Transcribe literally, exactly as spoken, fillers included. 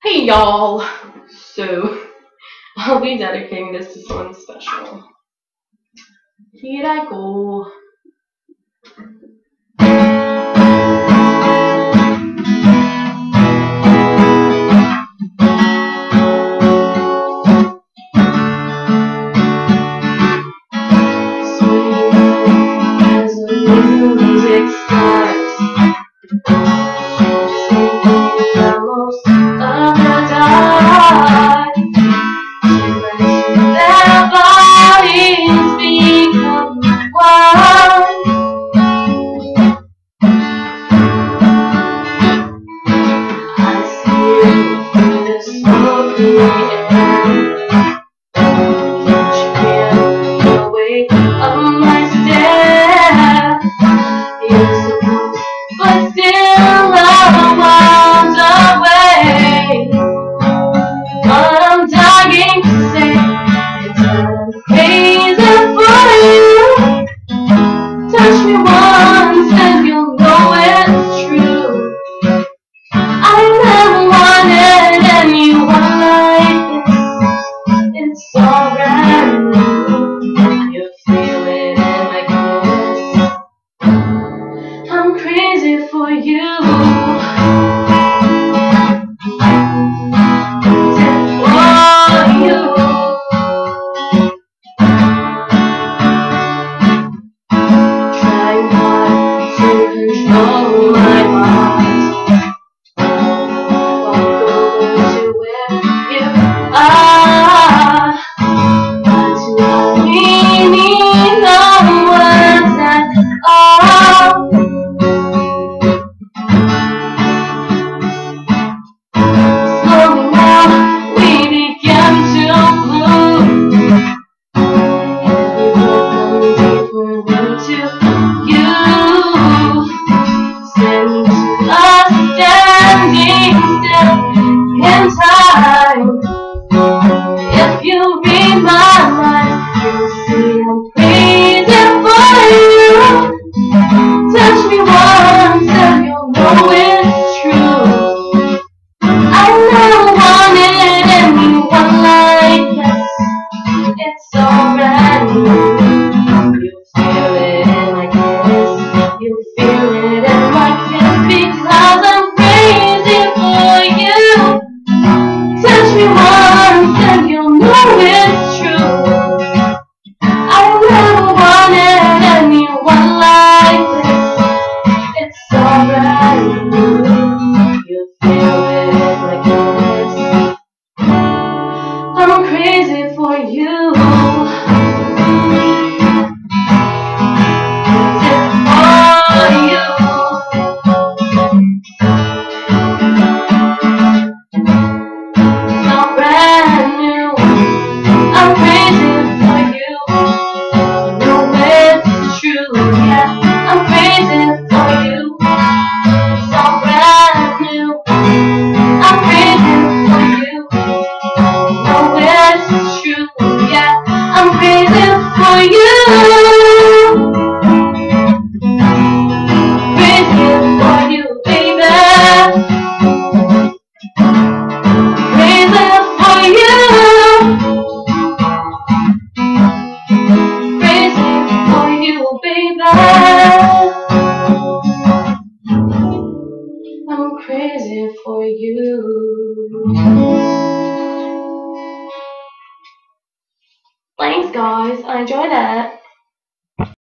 Hey y'all! So, I'll be dedicating this to someone special. Here I go. Swing as the music starts. Almost of the dark. Their bodies become one. I see you through the smoky air. Can't you feel the weight of my stare? You're so close, but still a world away. But I'm dying to say it's I'm crazy for you. Touch me once and you'll know it's true. I never wanted anyone like this. It's so brand new. You feel it in my kiss. I'm crazy for you. Control my mind. Walk over to where you are. But you need no words at all. Slowly now we begin to bloom. Every word comes deeper into you. Send us standing still in time. If you read my mind, you'll see I'm crazy for you. Touch me once and you'll know it's true. I never wanted anyone like this. It's so brand new. You feel it in my kiss. You feel it in my kiss because I'm crazy for you. Touch me once and you'll know it's true. I never wanted anyone like this. It's so brand new. You feel it in my kiss. I'm crazy for you. I'm crazy for you. Thanks guys, I enjoyed it.